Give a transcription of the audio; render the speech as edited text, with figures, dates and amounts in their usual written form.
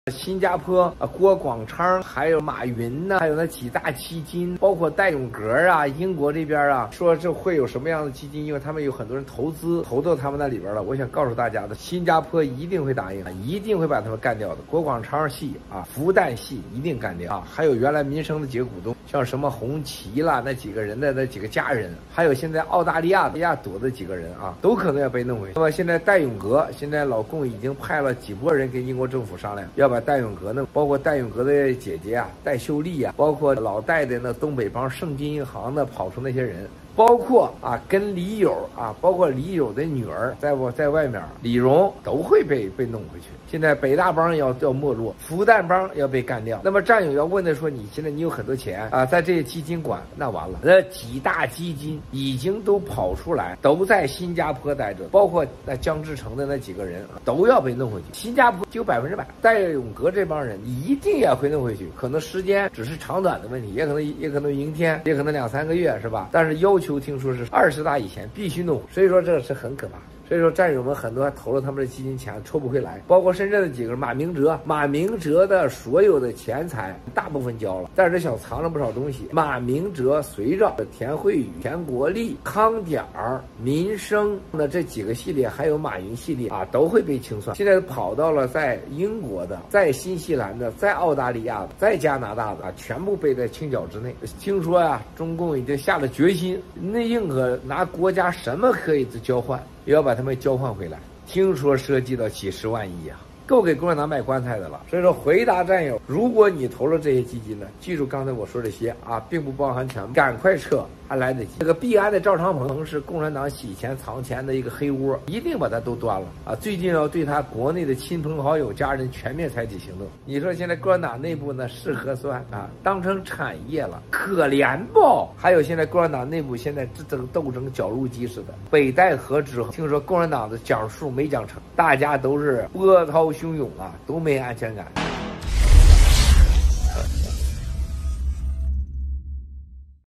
新加坡郭广昌，还有马云呢，还有那几大基金，包括戴永革啊，英国这边啊，说这会有什么样的基金？因为他们有很多人投到他们那里边了。我想告诉大家的，新加坡一定会答应，一定会把他们干掉的。郭广昌系啊，复旦系一定干掉啊，还有原来民生的几个股东，像什么红旗啦，那几个人的那几个家人，还有现在澳大利亚躲的几个人啊，都可能要被弄回去。那么现在戴永革，现在老共已经派了几拨人跟英国政府商量，要把戴永革弄，包括戴永革的姐姐啊，戴秀丽啊，包括老戴的那东北帮盛京银行的跑出那些人。包括啊，跟李友啊，包括李友的女儿在外面，李荣都会被弄回去。现在北大帮要没落，复旦帮要被干掉。那么战友要问的说，你现在你有很多钱啊，在这些基金管，那完了，那几大基金已经都跑出来，都在新加坡待着，包括那江志成的那几个人都要被弄回去。新加坡就100%，戴永革这帮人一定也会弄回去，可能时间只是长短的问题，也可能明天，也可能2、3个月，是吧？但是要求听说是20大以前必须弄，所以说这是很可怕。所以说战友们很多还投了他们的基金钱抽不回来，包括深圳的几个马明哲的所有的钱财大部分交了，但是想藏了不少东西。马明哲随着田慧宇、田国立、康点儿、民生的这几个系列，还有马云系列啊，都会被清算。现在跑到了在英国的、在新西兰的、在澳大利亚的、在加拿大的啊，全部被在清剿之内。听说啊，中共已经下了决心，那宁可拿国家什么可以交换，也要把他们交换回来，听说涉及到几10万亿啊，够给共产党买棺材的了。所以说，回答战友，如果你投了这些基金呢，记住刚才我说这些啊，并不包含全部，赶快撤，还来得及。这个币安的赵长鹏是共产党洗钱藏钱的一个黑窝，一定把它都端了啊！最近要对他国内的亲朋好友、家人全面采取行动。你说现在共产党内部呢是核酸啊，当成产业了，可怜不？还有现在共产党内部现在这个斗争绞肉机似的。北戴河之后，听说共产党的讲数没讲成，大家都是波涛汹涌啊，都没安全感。